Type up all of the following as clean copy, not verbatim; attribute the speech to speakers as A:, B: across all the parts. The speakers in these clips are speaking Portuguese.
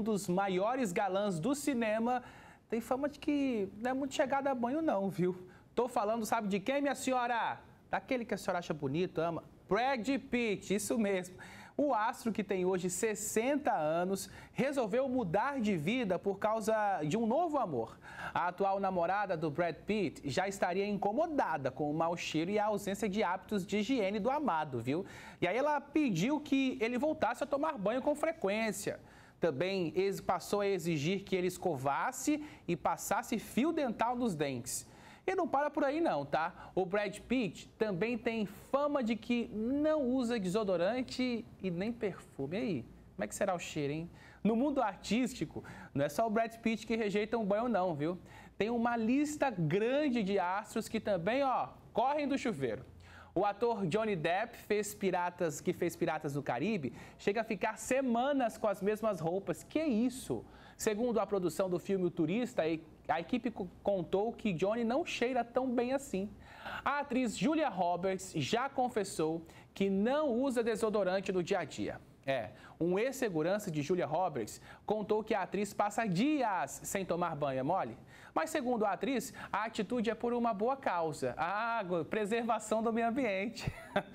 A: um dos maiores galãs do cinema, tem fama de que não é muito chegada a banho não, viu? Tô falando, sabe de quem, minha senhora? Daquele que a senhora acha bonito, ama. Brad Pitt, isso mesmo. O astro, que tem hoje 60 anos, resolveu mudar de vida por causa de um novo amor. A atual namorada do Brad Pitt já estaria incomodada com o mau cheiro e a ausência de hábitos de higiene do amado, viu? E aí ela pediu que ele voltasse a tomar banho com frequência. Também passou a exigir que ele escovasse e passasse fio dental nos dentes. E não para por aí não, tá? O Brad Pitt também tem fama de que não usa desodorante e nem perfume. E aí, como é que será o cheiro, hein? No mundo artístico, não é só o Brad Pitt que rejeita um banho não, viu? Tem uma lista grande de astros que também, correm do chuveiro. O ator Johnny Depp que fez Piratas do Caribe, chega a ficar semanas com as mesmas roupas. Que isso? Segundo a produção do filme O Turista, a equipe contou que Johnny não cheira tão bem assim. A atriz Julia Roberts já confessou que não usa desodorante no dia a dia. Um ex-segurança de Julia Roberts contou que a atriz passa dias sem tomar banho, é mole? Mas segundo a atriz, a atitude é por uma boa causa, a água, preservação do meio ambiente.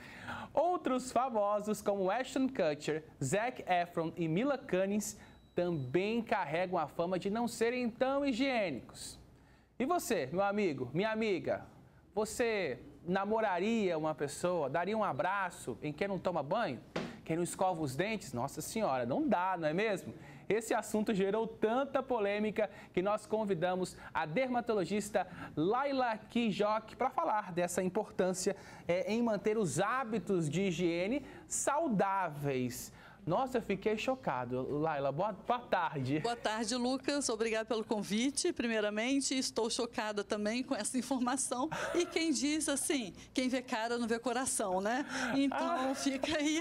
A: Outros famosos como Ashton Kutcher, Zac Efron e Mila Kunis também carregam a fama de não serem tão higiênicos. E você, meu amigo, minha amiga, você namoraria uma pessoa, daria um abraço em quem não toma banho? Quem não escova os dentes? Nossa senhora, não dá, não é mesmo? Esse assunto gerou tanta polêmica que nós convidamos a dermatologista Laila Kijok para falar dessa importância em manter os hábitos de higiene saudáveis. Nossa, eu fiquei chocado. Laila, boa tarde.
B: Boa tarde, Lucas. Obrigada pelo convite, primeiramente. Estou chocada também com essa informação. E quem diz assim, quem vê cara não vê coração, né? Então, fica aí.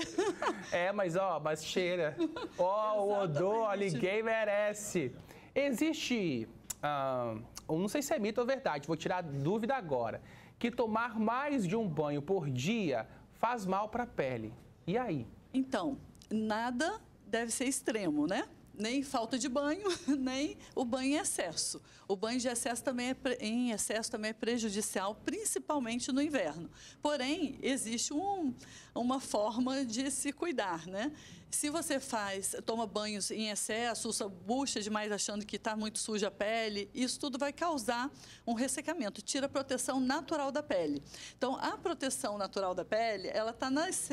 A: Mas cheira. O odor, ninguém merece. Existe, não sei se é mito ou verdade, vou tirar a dúvida agora, que tomar mais de um banho por dia faz mal para a pele. E aí?
B: Então, nada deve ser extremo, né? Nem falta de banho, nem o banho em excesso. O banho de excesso também é prejudicial, principalmente no inverno. Porém, existe uma forma de se cuidar, né? Se você toma banhos em excesso, usa bucha demais achando que está muito suja a pele, isso tudo vai causar um ressecamento, tira a proteção natural da pele. Então, a proteção natural da pele, ela está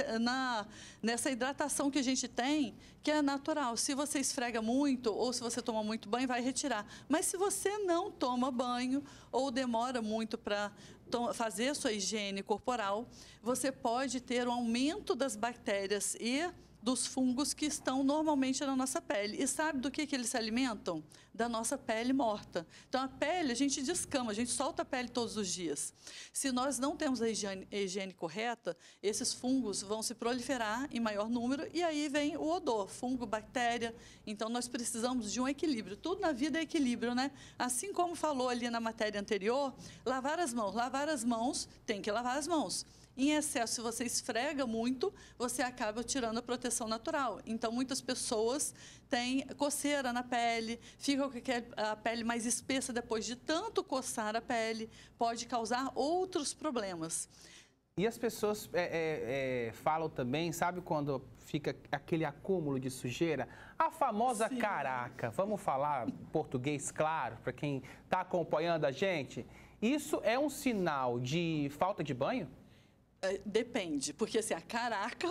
B: nessa hidratação que a gente tem, que é natural. Se você esfrega muito ou se você toma muito banho, vai retirar. Mas se você não toma banho ou demora muito para fazer a sua higiene corporal, você pode ter um aumento das bactérias e dos fungos que estão normalmente na nossa pele. E sabe do que eles se alimentam? Da nossa pele morta. Então, a pele, a gente descama, a gente solta a pele todos os dias. Se nós não temos a higiene correta, esses fungos vão se proliferar em maior número e aí vem o odor, fungo, bactéria. Então, nós precisamos de um equilíbrio. Tudo na vida é equilíbrio, né? Assim como falou ali na matéria anterior, lavar as mãos, tem que lavar as mãos. Em excesso, se você esfrega muito, você acaba tirando a proteção natural. Então, muitas pessoas têm coceira na pele, ficam com a pele mais espessa depois de tanto coçar a pele, pode causar outros problemas.
A: E as pessoas falam também, sabe quando fica aquele acúmulo de sujeira? A famosa
B: Sim.
A: caraca. Vamos falar português claro para quem está acompanhando a gente? Isso é um sinal de falta de banho?
B: Depende, porque assim, a caraca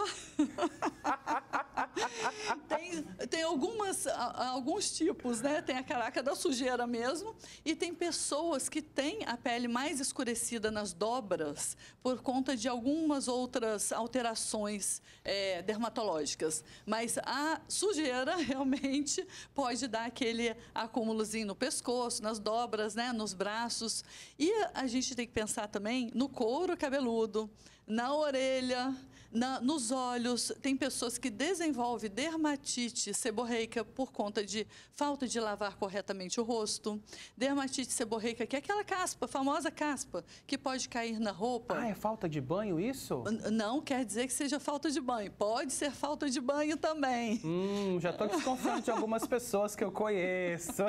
B: tem alguns tipos, né? Tem a caraca da sujeira mesmo e tem pessoas que têm a pele mais escurecida nas dobras por conta de algumas outras alterações dermatológicas. Mas a sujeira realmente pode dar aquele acúmulozinho no pescoço, nas dobras, né? Nos braços. E a gente tem que pensar também no couro cabeludo, na orelha, nos olhos. Tem pessoas que desenvolvem dermatite seborreica por conta de falta de lavar corretamente o rosto. Dermatite seborreica, que é aquela caspa, a famosa caspa, que pode cair na roupa.
A: Ah, é falta de banho isso?
B: Não quer dizer que seja falta de banho. Pode ser falta de banho também.
A: Já estou desconfiando de algumas pessoas que eu conheço.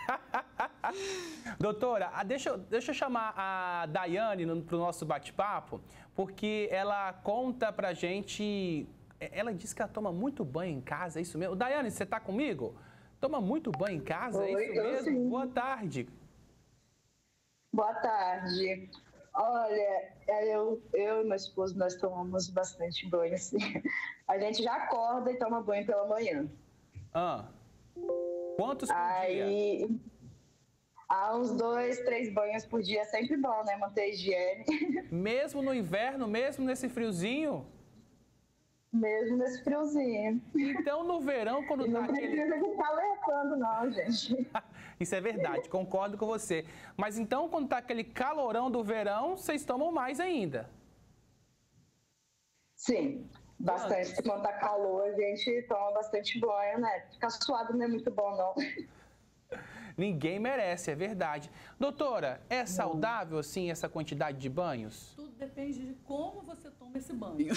A: Doutora, deixa eu chamar a Daiane para o nosso bate-papo, porque ela conta pra gente, ela disse que ela toma muito banho em casa, é isso mesmo? Daiane, você está comigo? Toma muito banho em casa,
C: Oi,
A: é isso mesmo?
C: sim.
A: Boa tarde.
C: Boa tarde. Olha, eu e meu esposo, nós tomamos bastante banho, assim. A gente já acorda e toma banho pela manhã.
A: Quantos por dia?
C: Há uns 2, 3 banhos por dia é sempre bom, né? Manter a higiene.
A: Mesmo no inverno, mesmo nesse friozinho?
C: Mesmo nesse friozinho.
A: Então, no verão, quando
C: Não
A: tá aquele...
C: precisa ficar alertando, não, gente.
A: Isso é verdade, concordo com você. Mas então, quando tá aquele calorão do verão, vocês tomam mais ainda?
C: Sim, bastante. Quando tá calor, a gente toma bastante banho, né? Ficar suado não é muito bom, não.
A: Ninguém merece, é verdade. Doutora, é saudável, assim, essa quantidade de banhos?
B: Tudo depende de como você toma esse banho.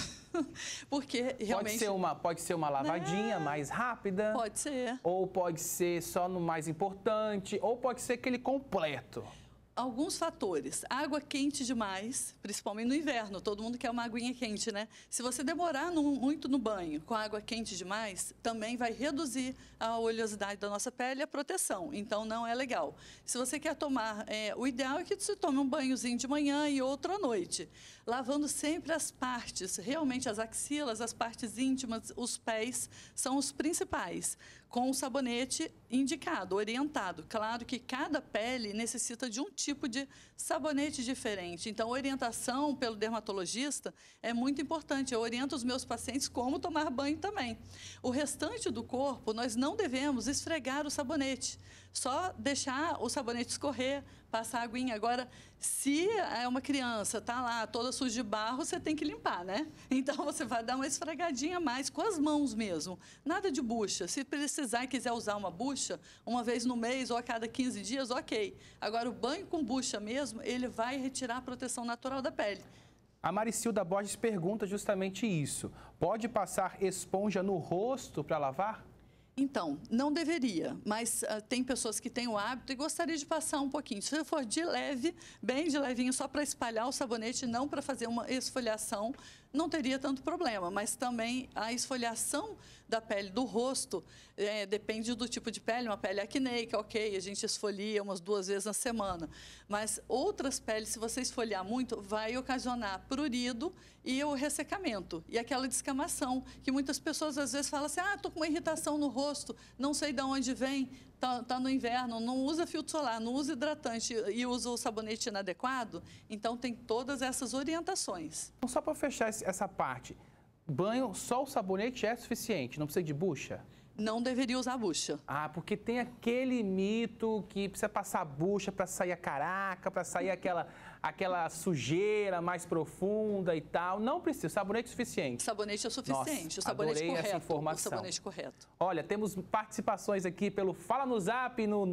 B: Porque realmente...
A: Pode ser uma lavadinha mais rápida?
B: Pode ser.
A: Ou pode ser só no mais importante? Ou pode ser aquele completo?
B: Alguns fatores. Água quente demais, principalmente no inverno. Todo mundo quer uma aguinha quente, né? Se você demorar muito no banho com água quente demais, também vai reduzir a oleosidade da nossa pele e a proteção. Então, não é legal. Se você quer tomar... o ideal é que você tome um banhozinho de manhã e outro à noite. Lavando sempre as partes, realmente as axilas, as partes íntimas, os pés, são os principais. Com o sabonete indicado, orientado. Claro que cada pele necessita de um tipo de sabonete diferente. Então, a orientação pelo dermatologista é muito importante. Eu oriento os meus pacientes como tomar banho também. O restante do corpo, nós não devemos esfregar o sabonete. Só deixar o sabonete escorrer, passar a aguinha. Agora, se é uma criança, tá lá toda suja de barro, você tem que limpar, né? Então, você vai dar uma esfregadinha a mais com as mãos mesmo. Nada de bucha. Se precisar e quiser usar uma bucha, uma vez no mês ou a cada 15 dias, ok. Agora, o banho com bucha mesmo, ele vai retirar a proteção natural da pele.
A: A Maricilda Borges pergunta justamente isso. Pode passar esponja no rosto para lavar?
B: Então, não deveria, mas tem pessoas que têm o hábito e gostaria de passar um pouquinho. Se for de leve, bem de levinho, só para espalhar o sabonete, não para fazer uma esfoliação, não teria tanto problema. Mas também a esfoliação da pele do rosto depende do tipo de pele. Uma pele acneica, ok, a gente esfolia umas 2 vezes na semana. Mas outras peles, se você esfoliar muito, vai ocasionar prurido e o ressecamento. E aquela descamação, que muitas pessoas às vezes falam assim, estou com uma irritação no rosto, não sei de onde vem, tá no inverno, não usa filtro solar, não usa hidratante e usa o sabonete inadequado. Então, tem todas essas orientações.
A: Então, só para fechar essa parte, banho, só o sabonete é suficiente, não precisa de bucha?
B: Não deveria usar bucha.
A: Ah, porque tem aquele mito que precisa passar bucha para sair a caraca, para sair aquela sujeira mais profunda e tal. Não precisa, sabonete é suficiente.
B: Sabonete é suficiente,
A: Nossa,
B: o sabonete
A: adorei
B: correto.
A: essa informação.
B: O sabonete correto.
A: Olha, temos participações aqui pelo Fala no Zap no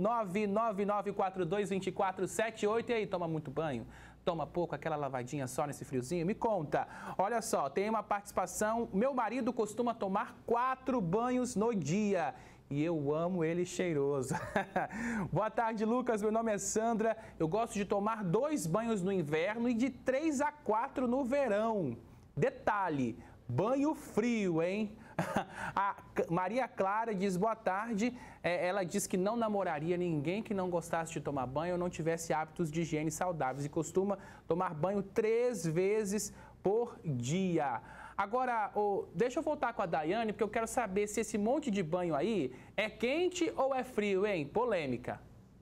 A: 999422478. E aí, toma muito banho? Toma pouco, aquela lavadinha só nesse friozinho? Me conta. Olha só, tem uma participação. Meu marido costuma tomar 4 banhos no dia. E eu amo ele cheiroso. Boa tarde, Lucas. Meu nome é Sandra. Eu gosto de tomar 2 banhos no inverno e de 3 a 4 no verão. Detalhe, banho frio, hein? A Maria Clara diz boa tarde. Ela diz que não namoraria ninguém que não gostasse de tomar banho ou não tivesse hábitos de higiene saudáveis e costuma tomar banho 3 vezes por dia. Agora, deixa eu voltar com a Daiane, porque eu quero saber se esse monte de banho aí é quente ou é frio, hein? Polêmica.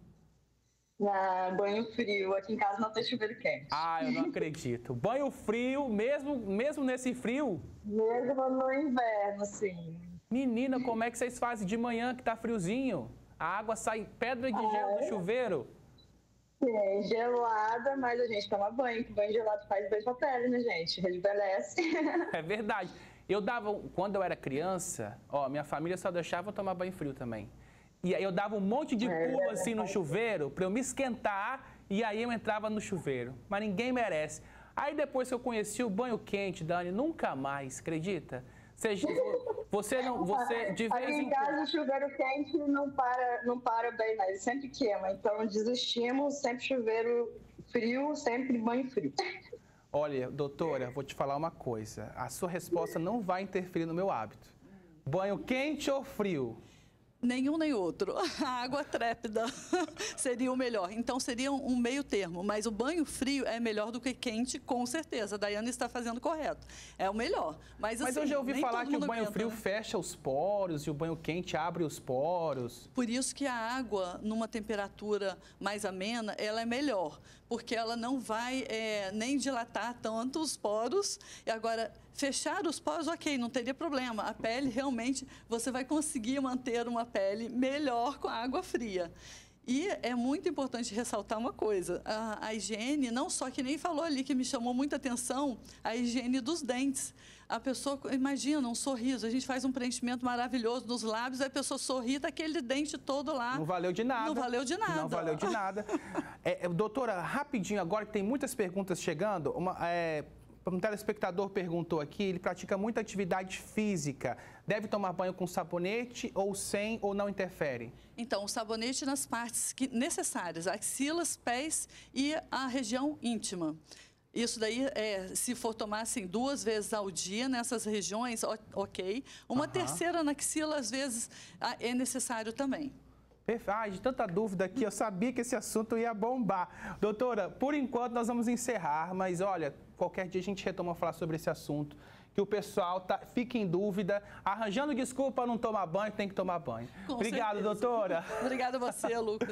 C: Banho frio. Aqui em casa não tem chuveiro quente.
A: Ah, eu não acredito. Banho frio, mesmo nesse frio?
C: Mesmo no inverno, sim.
A: Menina, como é que vocês fazem de manhã que tá friozinho? A água sai pedra de gelo do chuveiro?
C: Sim, gelada, mas a gente toma banho, que banho gelado faz bem pra pele, né, gente? Rejuvenesce.
A: É verdade. Quando eu era criança, minha família só deixava eu tomar banho frio também. E aí eu dava um monte de pulo assim no chuveiro para eu me esquentar e aí eu entrava no chuveiro. Mas ninguém merece. Aí depois que eu conheci o banho quente, Dani, nunca mais, acredita? Você de vez
C: Aqui em casa o chuveiro quente não para bem, não. Ele sempre queima. Então desistimos, sempre chuveiro frio, sempre banho frio.
A: Olha, doutora, vou te falar uma coisa. A sua resposta não vai interferir no meu hábito. Banho quente ou frio?
B: Nenhum nem outro. A água trépida seria o melhor. Então, seria um meio termo. Mas o banho frio é melhor do que quente, com certeza. A Daiane está fazendo correto. É o melhor. Mas assim,
A: eu já ouvi falar que o banho
B: aguenta,
A: frio
B: né?
A: fecha os poros e o banho quente abre os poros.
B: Por isso que a água, numa temperatura mais amena, ela é melhor. Porque ela não vai nem dilatar tanto os poros. E agora, fechar os poros, ok, não teria problema. A pele, realmente, você vai conseguir manter uma pele melhor com a água fria. E é muito importante ressaltar uma coisa, a higiene, não só que nem falou ali, que me chamou muita atenção, a higiene dos dentes. A pessoa, imagina, um sorriso, a gente faz um preenchimento maravilhoso nos lábios, a pessoa sorri, tá aquele dente todo lá.
A: Não valeu de nada.
B: Não valeu de nada.
A: Não valeu de nada. Doutora, rapidinho agora, que tem muitas perguntas chegando, um telespectador perguntou aqui, ele pratica muita atividade física. Deve tomar banho com sabonete ou sem, ou não interfere?
B: Então, o sabonete nas partes necessárias, axilas, pés e a região íntima. Isso daí, se for tomar assim 2 vezes ao dia nessas regiões, ok. Uma terceira na axila, às vezes, é necessário também.
A: De tanta dúvida aqui, eu sabia que esse assunto ia bombar. Doutora, por enquanto nós vamos encerrar, mas olha, qualquer dia a gente retoma a falar sobre esse assunto, que o pessoal fica em dúvida, arranjando desculpa para não tomar banho, tem que tomar banho. Obrigado, doutora.
B: Obrigada a você, Lucas.